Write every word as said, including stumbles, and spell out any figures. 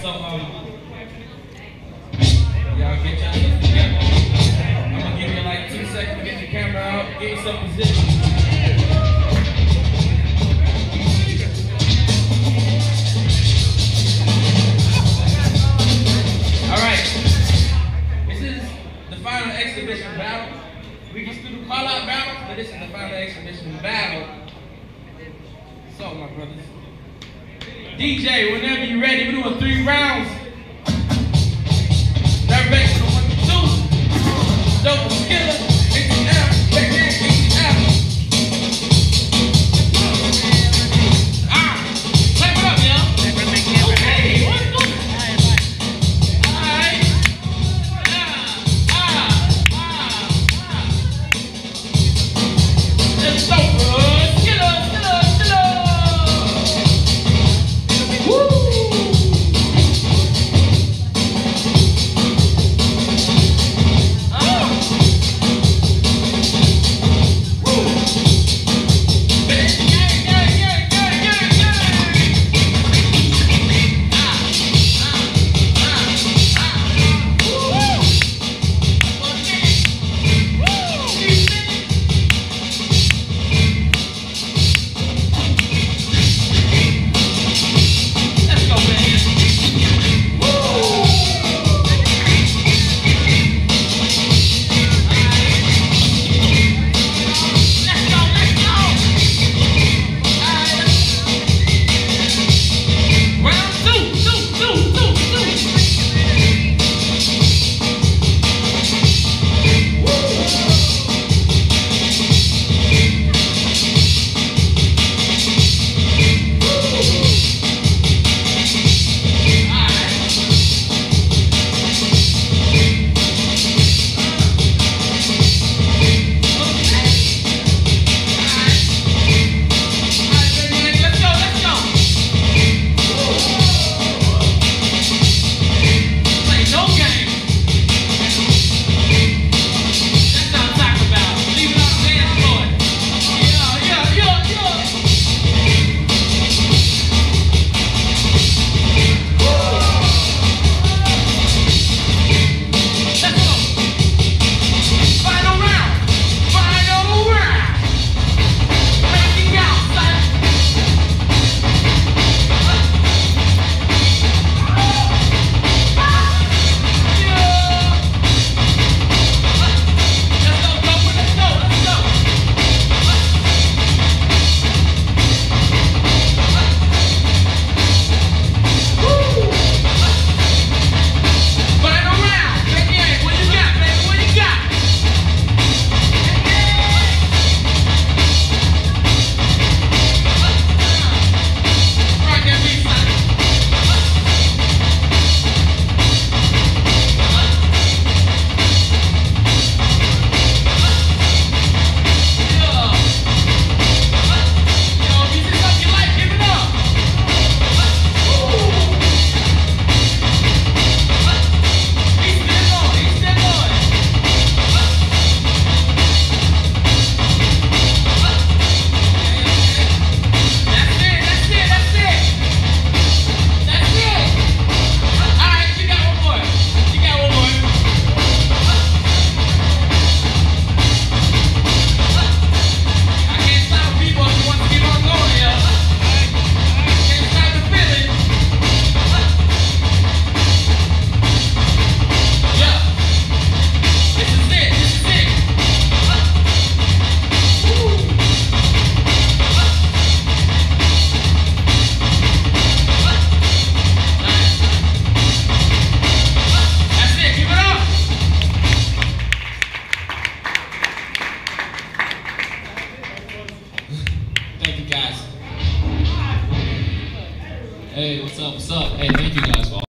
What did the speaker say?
so um, y'all get y'all together. I'm gonna give you like two seconds to get the camera out, get yourself positioned. Exhibition battle. We can still do call out battles, but this is the final exhibition battle. So, my brothers. D J, whenever you're ready, we're doing three rounds. Direction one, two. Double killer. H F, back in, H F. Ah, clap it up, y'all. Okay, one, two. Hey, what's up, what's up? Hey, thank you guys for all